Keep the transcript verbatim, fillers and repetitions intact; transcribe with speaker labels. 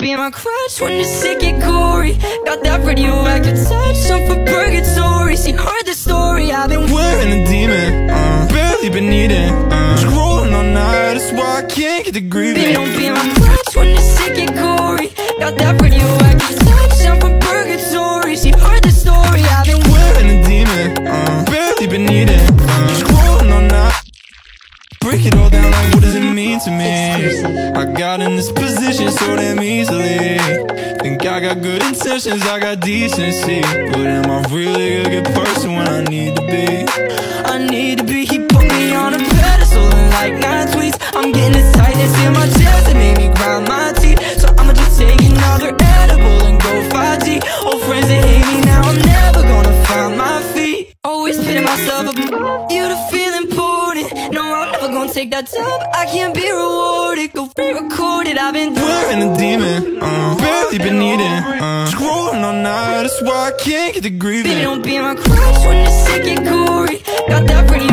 Speaker 1: be my crutch when the sick get gory. Got that radioactive touch, I'm for purgatory. See, heard the story, I've been wearing a demon, uh, barely been eating, uh, scrolling all night, that's why I can't get the grieving. Baby, don't be my crutch when the sick get gory. Got that radioactive touch, I'm for purgatory. See, heard the story, I've been wearing a demon, uh, barely been eating, uh, scrolling all night. Break it all down, like what does it mean to me? I got in this position so damn easily. Think I got good intentions, I got decency, but am I really a good person when I need to be? I need to be. He put me on a pedestal and like nine tweets. I'm getting this tightness in my chest, it made me grind my teeth. So I'ma just take another edible and go five G. Old friends that hate me now, I'm never gonna find my feet. Always pitting myself up, you to feel important. No, I'm never gonna take that job, I can't be rewarded. Go re-record it, I've been wearing a demon, uh, barely been eating, uh, scrolling all night, that's why I can't get the grieving. Baby, don't be my crutch when the sick get gory. Got that pretty